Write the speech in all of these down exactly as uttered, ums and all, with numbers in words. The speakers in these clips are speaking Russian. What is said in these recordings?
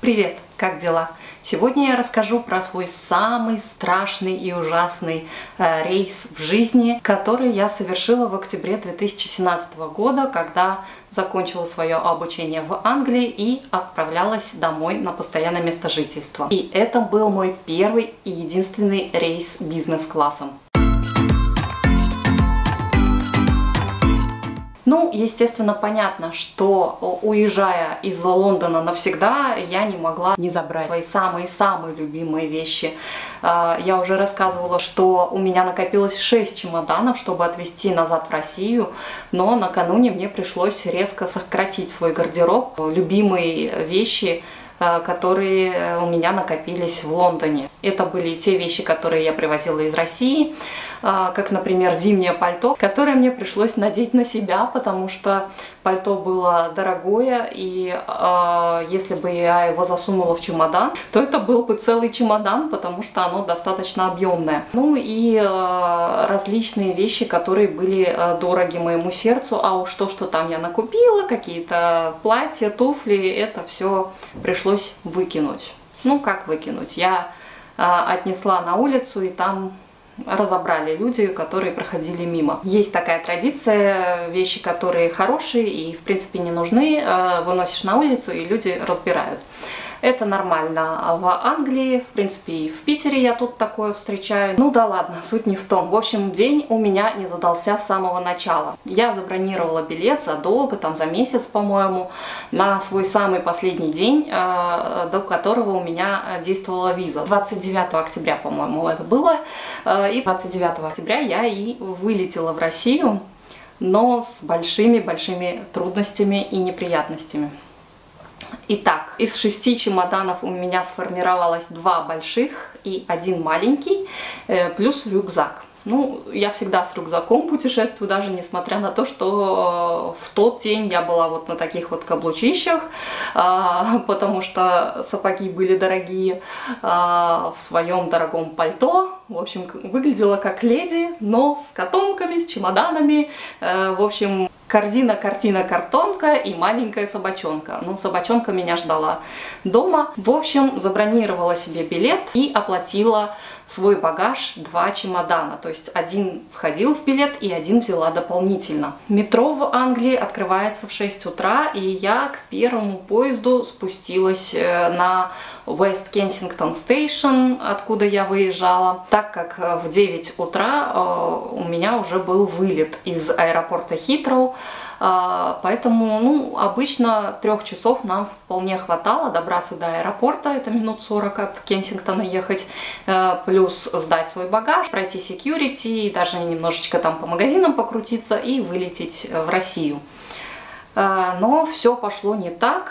Привет, как дела? Сегодня я расскажу про свой самый страшный и ужасный э, рейс в жизни, который я совершила в октябре две тысячи семнадцатого года, когда закончила свое обучение в Англии и отправлялась домой на постоянное место жительства. И это был мой первый и единственный рейс бизнес-классом. Ну, естественно, понятно, что уезжая из Лондона навсегда, я не могла не забрать свои самые-самые любимые вещи. Я уже рассказывала, что у меня накопилось шесть чемоданов, чтобы отвезти назад в Россию, но накануне мне пришлось резко сократить свой гардероб. Любимые вещи, которые у меня накопились в Лондоне. Это были те вещи, которые я привозила из России, как, например, зимнее пальто, которое мне пришлось надеть на себя, потому что пальто было дорогое, и э, если бы я его засунула в чемодан, то это был бы целый чемодан, потому что оно достаточно объемное. Ну и э, различные вещи, которые были э, дороги моему сердцу, а уж то, что там я накупила, какие-то платья, туфли, это все пришлось выкинуть. Ну как выкинуть? Я э, отнесла на улицу, и там разобрали люди, которые проходили мимо. Есть такая традиция, вещи, которые хорошие и в принципе не нужны, выносишь на улицу, и люди разбирают. Это нормально в Англии, в принципе и в Питере я тут такое встречаю. Ну да ладно, суть не в том. В общем, день у меня не задался с самого начала. Я забронировала билет задолго, там за месяц, по-моему, на свой самый последний день, до которого у меня действовала виза. двадцать девятого октября, по-моему, это было. И двадцать девятого октября я и вылетела в Россию, но с большими-большими трудностями и неприятностями. Итак, из шести чемоданов у меня сформировалось два больших и один маленький, плюс рюкзак. Ну, я всегда с рюкзаком путешествую, даже несмотря на то, что в тот день я была вот на таких вот каблучищах, потому что сапоги были дорогие, в своем дорогом пальто. В общем, выглядела как леди, но с котомками, с чемоданами. В общем, корзина, картина, картонка и маленькая собачонка. Ну, собачонка меня ждала дома. В общем, забронировала себе билет и оплатила свой багаж, два чемодана. То есть один входил в билет и один взяла дополнительно. Метро в Англии открывается в шесть утра, и я к первому поезду спустилась на West Kensington Station, откуда я выезжала, так как в девять утра у меня уже был вылет из аэропорта Хитроу. Поэтому, ну, обычно трех часов нам вполне хватало добраться до аэропорта, это минут сорок от Кенсингтона ехать, плюс сдать свой багаж, пройти security, даже немножечко там по магазинам покрутиться и вылететь в Россию. Но все пошло не так.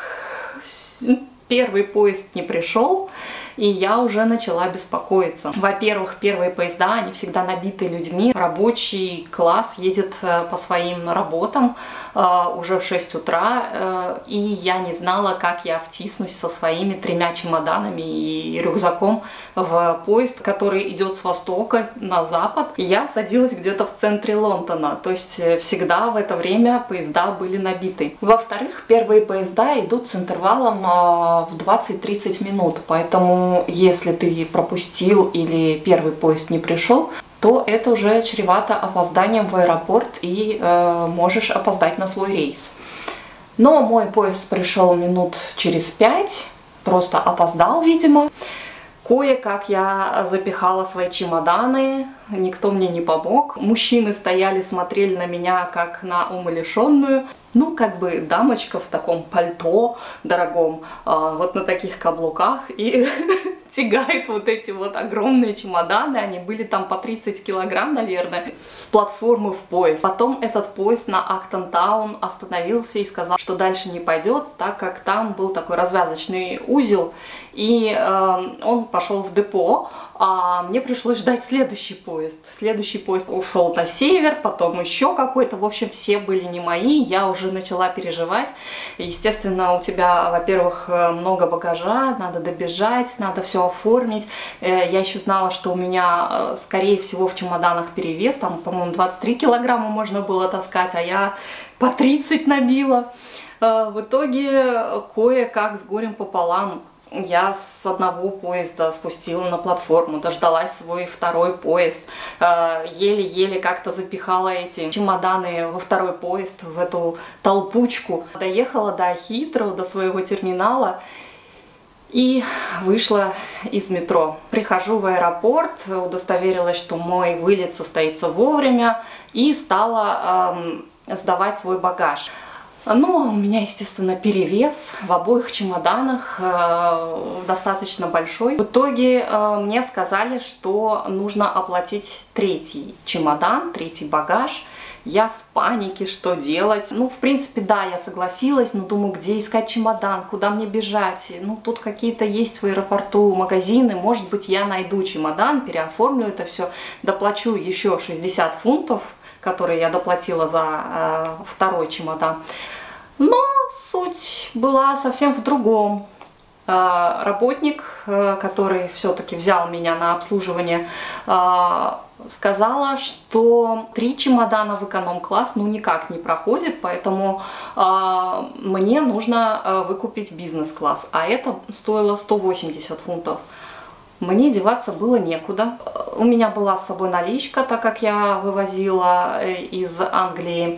Первый поезд не пришел, и я уже начала беспокоиться. Во-первых, первые поезда, они всегда набиты людьми. Рабочий класс едет по своим работам э, уже в шесть утра, э, и я не знала, как я втиснусь со своими тремя чемоданами и рюкзаком в поезд, который идет с востока на запад. И я садилась где-то в центре Лондона, то есть всегда в это время поезда были набиты. Во-вторых, первые поезда идут с интервалом э, в двадцать-тридцать минут, поэтому если ты пропустил или первый поезд не пришел, то это уже чревато опозданием в аэропорт, и э, можешь опоздать на свой рейс. Но мой поезд пришел минут через пять, просто опоздал, видимо. Кое-как я запихала свои чемоданы, никто мне не помог. Мужчины стояли, смотрели на меня как на умалишенную. Ну, как бы дамочка в таком пальто дорогом, вот на таких каблуках, и тягает вот эти вот огромные чемоданы. Они были там по тридцать килограмм, наверное, с платформы в поезд. Потом этот поезд на Актон Таун остановился и сказал, что дальше не пойдет, так как там был такой развязочный узел, и э, он пошел в депо, а мне пришлось ждать следующий поезд. Следующий поезд ушел на север, потом еще какой-то. В общем, все были не мои, я уже начала переживать. Естественно, у тебя, во-первых, много багажа, надо добежать, надо все оформить. Я еще знала, что у меня, скорее всего, в чемоданах перевес, там, по-моему, двадцать три килограмма можно было таскать, а я по тридцать набила. В итоге, кое-как с горем пополам я с одного поезда спустила на платформу, дождалась свой второй поезд, еле-еле как-то запихала эти чемоданы во второй поезд, в эту толпучку. Доехала до Хитроу, до своего терминала и вышла из метро. Прихожу в аэропорт, удостоверилась, что мой вылет состоится вовремя, и стала эм, сдавать свой багаж. Но у меня, естественно, перевес в обоих чемоданах, э, достаточно большой. В итоге э, мне сказали, что нужно оплатить третий чемодан, третий багаж. Я в панике, что делать. Ну, в принципе, да, я согласилась, но думаю, где искать чемодан, куда мне бежать. Ну, тут какие-то есть в аэропорту магазины, может быть, я найду чемодан, переоформлю это все, доплачу еще шестьдесят фунтов, которые я доплатила за э, второй чемодан. Но суть была совсем в другом. Э, работник, э, который все-таки взял меня на обслуживание, э, сказала, что три чемодана в эконом-класс ну никак не проходит, поэтому э, мне нужно э, выкупить бизнес-класс, а это стоило сто восемьдесят фунтов. Мне деваться было некуда. У меня была с собой наличка, так как я вывозила из Англии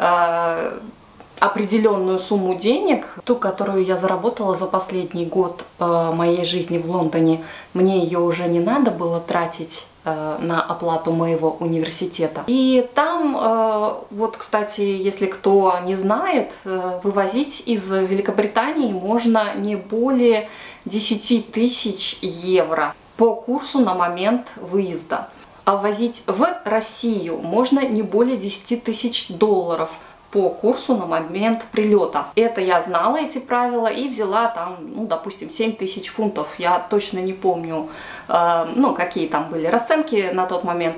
э, определенную сумму денег, ту, которую я заработала за последний год э, моей жизни в Лондоне. Мне ее уже не надо было тратить э, на оплату моего университета. И там, э, вот, кстати, если кто не знает, э, вывозить из Великобритании можно не более десяти тысяч евро по курсу на момент выезда. А ввозить в Россию можно не более десяти тысяч долларов по курсу на момент прилета. Это я знала, эти правила, и взяла там, ну, допустим, семь тысяч фунтов. Я точно не помню, э, ну, какие там были расценки на тот момент.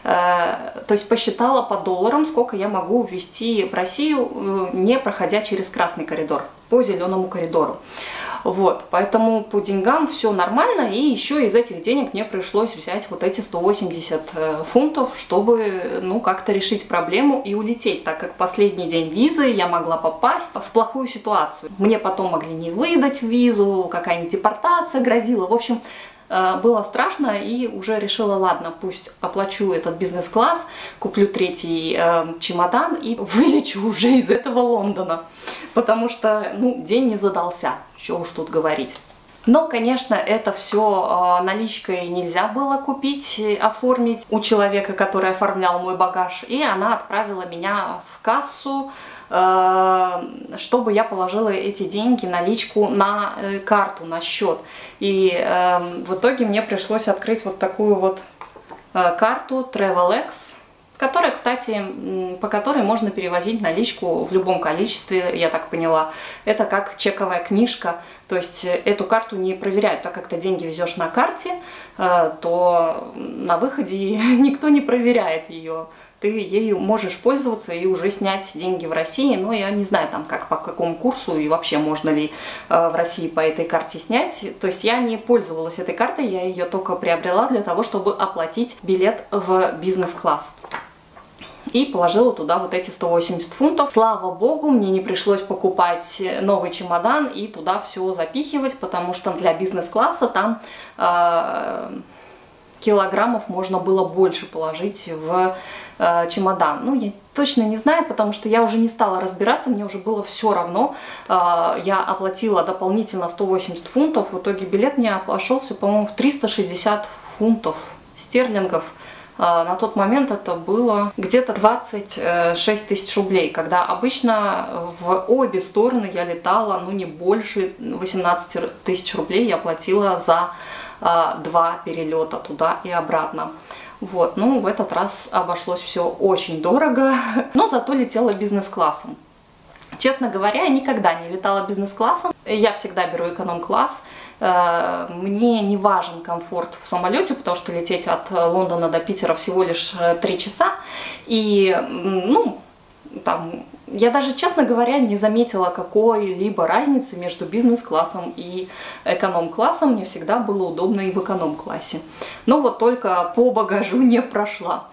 Э, то есть посчитала по долларам, сколько я могу ввести в Россию, э, не проходя через красный коридор, по зеленому коридору. Вот, поэтому по деньгам все нормально, и еще из этих денег мне пришлось взять вот эти сто восемьдесят фунтов, чтобы, ну, как-то решить проблему и улететь, так как последний день визы я могла попасть в плохую ситуацию. Мне потом могли не выдать визу, какая-нибудь депортация грозила, в общем, было страшно, и уже решила, ладно, пусть оплачу этот бизнес-класс, куплю третий э, чемодан и вылечу уже из этого Лондона, потому что, ну, день не задался, что уж тут говорить. Но, конечно, это все э, наличкой нельзя было купить, оформить у человека, который оформлял мой багаж, и она отправила меня в кассу, чтобы я положила эти деньги, наличку, на карту, на счет. И э, в итоге мне пришлось открыть вот такую вот э, карту Travelex, которая, кстати, по которой можно перевозить наличку в любом количестве, я так поняла. Это как чековая книжка, то есть эту карту не проверяют, так как ты деньги везешь на карте, э, то на выходе никто не проверяет ее. Ты ею можешь пользоваться и уже снять деньги в России, но я не знаю, там, как, по какому курсу и вообще можно ли э, в России по этой карте снять. То есть я не пользовалась этой картой, я ее только приобрела для того, чтобы оплатить билет в бизнес-класс. И положила туда вот эти сто восемьдесят фунтов. Слава богу, мне не пришлось покупать новый чемодан и туда все запихивать, потому что для бизнес-класса там э, килограммов можно было больше положить в э, чемодан. Ну, я точно не знаю, потому что я уже не стала разбираться, мне уже было все равно. Э, я оплатила дополнительно сто восемьдесят фунтов, в итоге билет мне обошелся, по-моему, в триста шестьдесят фунтов стерлингов. На тот момент это было где-то двадцать шесть тысяч рублей, когда обычно в обе стороны я летала, ну, не больше восемнадцати тысяч рублей я платила за а, два перелета туда и обратно. Вот, ну, в этот раз обошлось все очень дорого, но зато летела бизнес-классом. Честно говоря, я никогда не летала бизнес-классом, я всегда беру эконом-класс. Мне не важен комфорт в самолете, потому что лететь от Лондона до Питера всего лишь три часа. И, ну, там, я даже, честно говоря, не заметила какой-либо разницы между бизнес-классом и эконом-классом. Мне всегда было удобно и в эконом-классе. Но вот только по багажу не прошла.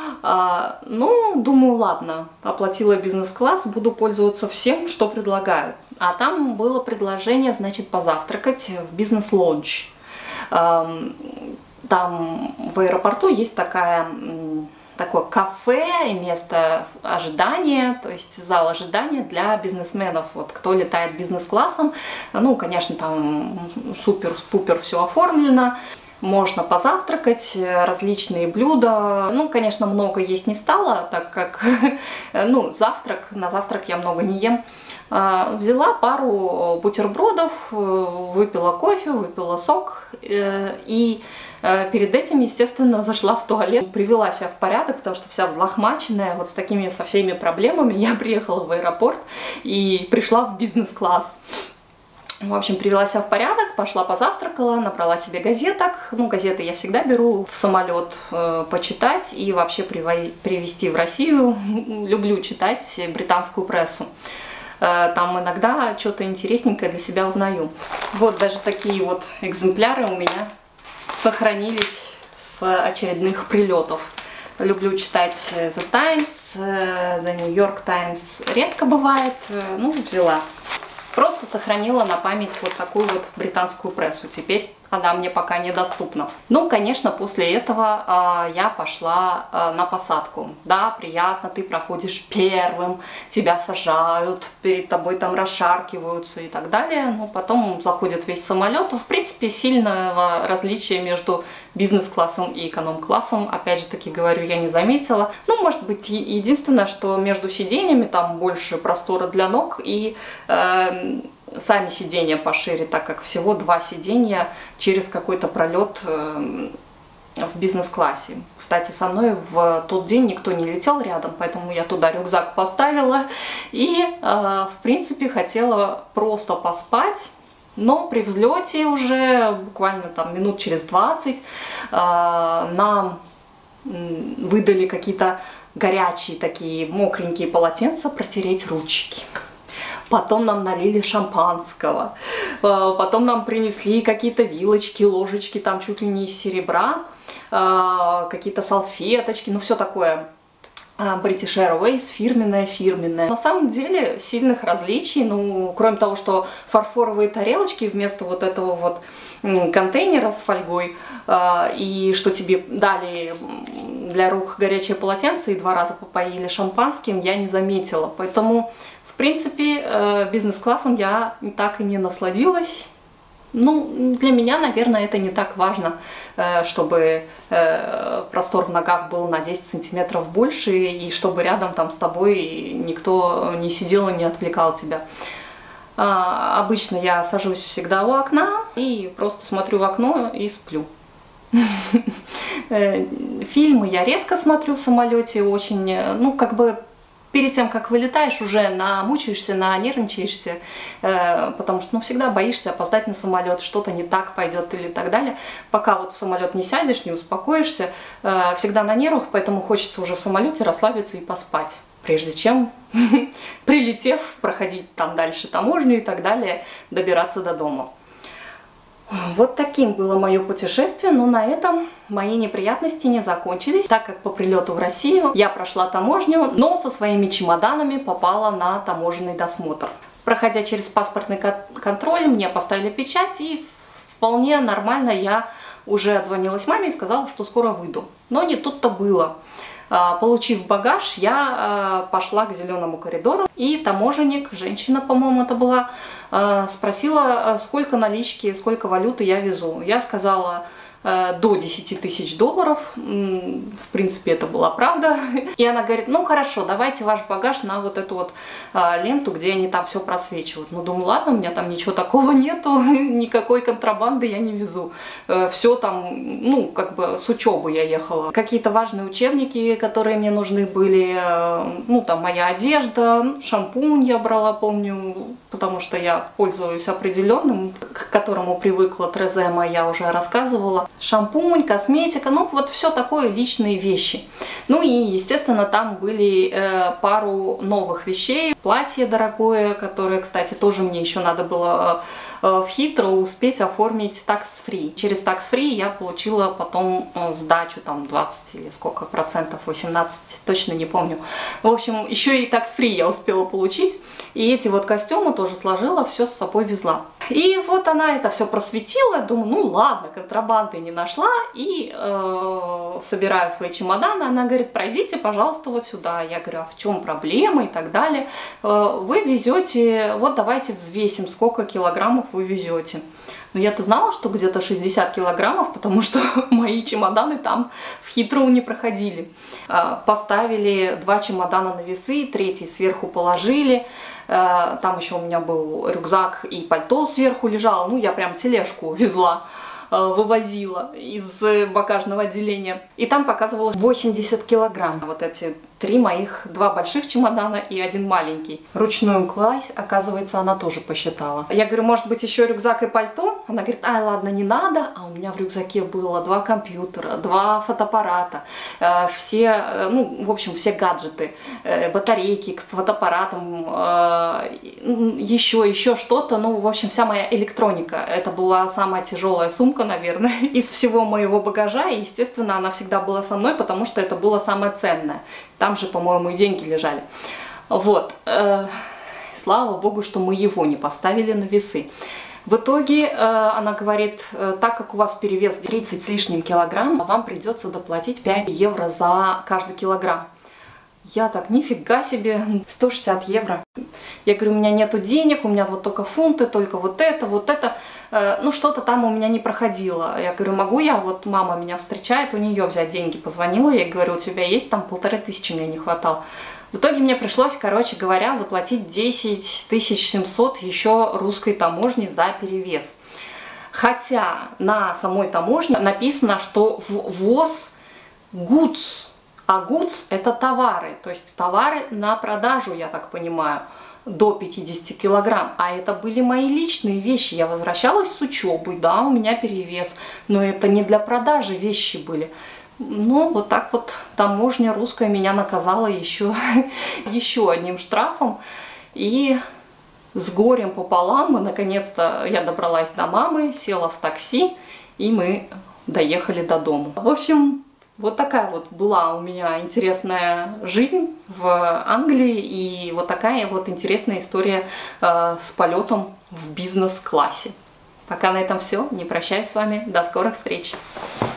А, ну, думаю, ладно, оплатила бизнес-класс, буду пользоваться всем, что предлагают. А там было предложение, значит, позавтракать в бизнес-лодж. Там в аэропорту есть такая, такое кафе и место ожидания, то есть зал ожидания для бизнесменов. Вот кто летает бизнес-классом, ну, конечно, там супер-пупер все оформлено. Можно позавтракать, различные блюда. Ну, конечно, много есть не стало, так как, ну, завтрак, на завтрак я много не ем. Взяла пару бутербродов, выпила кофе, выпила сок и перед этим, естественно, зашла в туалет, привела себя в порядок, потому что вся взлохмаченная, вот с такими со всеми проблемами я приехала в аэропорт и пришла в бизнес-класс. В общем, привела себя в порядок, пошла позавтракала, набрала себе газеток. Ну, газеты я всегда беру в самолет э, почитать и вообще привезти в Россию. Люблю читать британскую прессу. Э, там иногда что-то интересненькое для себя узнаю. Вот даже такие вот экземпляры у меня сохранились с очередных прилетов. Люблю читать The Times, The New York Times редко бывает, ну, взяла. Просто сохранила на память вот такую вот британскую прессу. Теперь она мне пока недоступна. Ну, конечно, после этого э, я пошла э, на посадку. Да, приятно, ты проходишь первым, тебя сажают, перед тобой там расшаркиваются и так далее. Но потом заходит весь самолет. В принципе, сильного различия между бизнес-классом и эконом-классом, опять же таки говорю, я не заметила. Ну, может быть, единственное, что между сиденьями там больше простора для ног и э, сами сиденья пошире, так как всего два сиденья через какой-то пролет э, в бизнес-классе. Кстати, со мной в тот день никто не летел рядом, поэтому я туда рюкзак поставила и, э, в принципе, хотела просто поспать. Но при взлете уже буквально там минут через двадцать э, нам выдали какие-то горячие такие мокренькие полотенца протереть ручки. Потом нам налили шампанского, э, потом нам принесли какие-то вилочки, ложечки, там чуть ли не из серебра, э, какие-то салфеточки, ну все такое. British Airways, фирменная, фирменная. На самом деле сильных различий, ну, кроме того, что фарфоровые тарелочки вместо вот этого вот контейнера с фольгой, э, и что тебе дали для рук горячее полотенце и два раза попоили шампанским, я не заметила. Поэтому, в принципе, э, бизнес-классом я так и не насладилась. Ну, для меня, наверное, это не так важно, чтобы простор в ногах был на десять сантиметров больше, и чтобы рядом там с тобой никто не сидел и не отвлекал тебя. Обычно я сажусь всегда у окна и просто смотрю в окно и сплю. Фильмы я редко смотрю в самолете, очень, ну, как бы... Перед тем, как вылетаешь, уже намучаешься, нанервничаешься, э, потому что ну, всегда боишься опоздать на самолет, что-то не так пойдет или так далее. Пока вот в самолет не сядешь, не успокоишься, э, всегда на нервах, поэтому хочется уже в самолете расслабиться и поспать, прежде чем, прилетев, проходить там дальше таможню и так далее, добираться до дома. Вот таким было мое путешествие, но на этом мои неприятности не закончились, так как по прилету в Россию я прошла таможню, но со своими чемоданами попала на таможенный досмотр. Проходя через паспортный контроль, мне поставили печать, и вполне нормально я уже отзвонилась маме и сказала, что скоро выйду. Но не тут-то было. Получив багаж, я пошла к зеленому коридору, и таможенник, женщина, по-моему, это была, спросила, сколько налички, сколько валюты я везу. Я сказала до десяти тысяч долларов, в принципе, это была правда. И она говорит, ну хорошо, давайте ваш багаж на вот эту вот ленту, где они там все просвечивают. Ну, думаю, ладно, у меня там ничего такого нету, никакой контрабанды я не везу. Все там, ну, как бы с учебы я ехала. Какие-то важные учебники, которые мне нужны были, ну, там моя одежда, шампунь я брала, помню, потому что я пользуюсь определенным, к которому привыкла, Трезема, я уже рассказывала. Шампунь, косметика, ну вот все такое, личные вещи. Ну и, естественно, там были э, пару новых вещей. Платье дорогое, которое, кстати, тоже мне еще надо было в Heathrow успеть оформить tax-free. Через tax-free я получила потом сдачу, там двадцать или сколько процентов, восемнадцать, точно не помню. В общем, еще и tax-free я успела получить. И эти вот костюмы тоже сложила, все с собой везла. И вот она это все просветила, думаю, ну ладно, контрабанды не нашла, и э, собираю свои чемоданы. Она говорит, пройдите, пожалуйста, вот сюда. Я говорю, а в чем проблема и так далее. Э, вы везете, вот давайте взвесим, сколько килограммов вы везете. Но я-то знала, что где-то шестьдесят килограммов, потому что мои чемоданы там в Heathrow не проходили. Э, поставили два чемодана на весы, третий сверху положили. Там еще у меня был рюкзак и пальто сверху лежало. Ну, я прям тележку везла, вывозила из багажного отделения. И там показывало восемьдесят килограмм. Вот эти три моих, два больших чемодана и один маленький. Ручную кладь, оказывается, она тоже посчитала. Я говорю, может быть, еще рюкзак и пальто? Она говорит, ай, ладно, не надо. А у меня в рюкзаке было два компьютера, два фотоаппарата, э, все, э, ну, в общем, все гаджеты, э, батарейки к фотоаппаратам, э, еще, еще что-то. Ну, в общем, вся моя электроника. Это была самая тяжелая сумка, наверное, из всего моего багажа. И, естественно, она всегда была со мной, потому что это было самое ценное. Там же, по-моему, и деньги лежали. Вот. Э, слава богу, что мы его не поставили на весы. В итоге э, она говорит, э, так как у вас перевес тридцать с лишним килограмм, вам придется доплатить пять евро за каждый килограмм. Я так, нифига себе, сто шестьдесят евро. Я говорю, у меня нету денег, у меня вот только фунты, только вот это, вот это. Э, ну, что-то там у меня не проходило. Я говорю, могу я, вот мама меня встречает, у нее взять деньги. Позвонила, я говорю, у тебя есть там полторы тысячи, мне не хватало. В итоге мне пришлось, короче говоря, заплатить десять тысяч семьсот еще русской таможни за перевес. Хотя на самой таможне написано, что ввоз goods. А goods это товары, то есть товары на продажу, я так понимаю, до пятидесяти килограмм. А это были мои личные вещи. Я возвращалась с учебы, да, у меня перевес, но это не для продажи вещи были. Ну, вот так вот таможня русская меня наказала еще, еще одним штрафом. И с горем пополам мы, наконец-то, я добралась до мамы, села в такси, и мы доехали до дома. В общем, вот такая вот была у меня интересная жизнь в Англии, и вот такая вот интересная история э, с полетом в бизнес-классе. Пока на этом все. Не прощаюсь с вами. До скорых встреч.